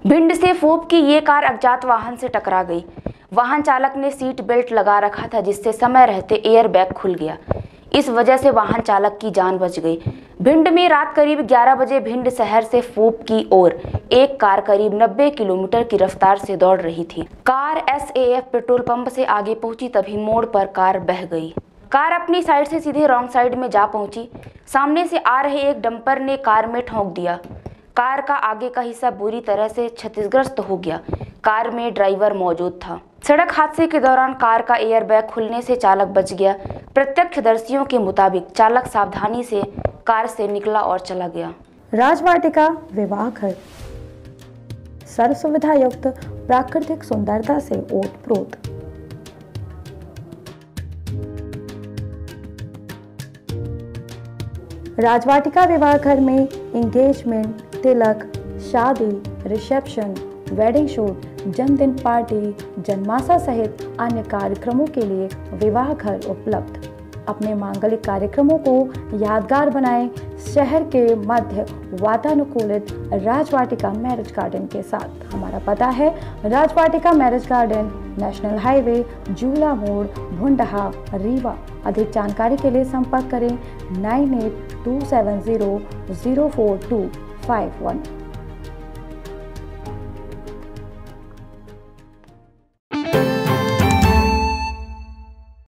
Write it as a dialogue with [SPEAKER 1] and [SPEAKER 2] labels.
[SPEAKER 1] भिंड से फोप की ये कार अज्ञात वाहन से टकरा गई। वाहन चालक ने सीट बेल्ट लगा रखा था, जिससे समय रहते एयर बैग खुल गया। इस वजह से वाहन चालक की जान बच गई। भिंड में रात करीब 11 बजे भिंड शहर से फोप की ओर एक कार करीब 90 किलोमीटर की रफ्तार से दौड़ रही थी। कार SAF पेट्रोल पंप से आगे पहुंची, तभी मोड़ पर कार बह गई। कार अपनी साइड से सीधे रॉन्ग साइड में जा पहुंची। सामने से आ रहे एक डंपर ने कार में ठोंक दिया। कार का आगे का हिस्सा बुरी तरह से क्षतिग्रस्त हो गया। कार में ड्राइवर मौजूद था। सड़क हादसे के दौरान कार का एयरबैग खुलने से चालक बच गया। प्रत्यक्षदर्शियों के मुताबिक चालक सावधानी से कार से निकला और चला गया।
[SPEAKER 2] राजवाटिका विवाह घर सर्व सुविधा युक्त प्राकृतिक सुंदरता से ओतप्रोत। राजवाटिका विवाह घर में एंगेजमेंट, तिलक, शादी, रिसेप्शन, वेडिंग शूट, जन्मदिन पार्टी, जन्माशा सहित अन्य कार्यक्रमों के लिए विवाह घर उपलब्ध। अपने मांगलिक कार्यक्रमों को यादगार बनाएं शहर के मध्य वातानुकूलित राजवाटिका मैरिज गार्डन के साथ। हमारा पता है Rajvatika marriage garden, national highway, Jula Mod, Bhundha, Rewa. अधिक जानकारी के लिए संपर्क करें 9827004251।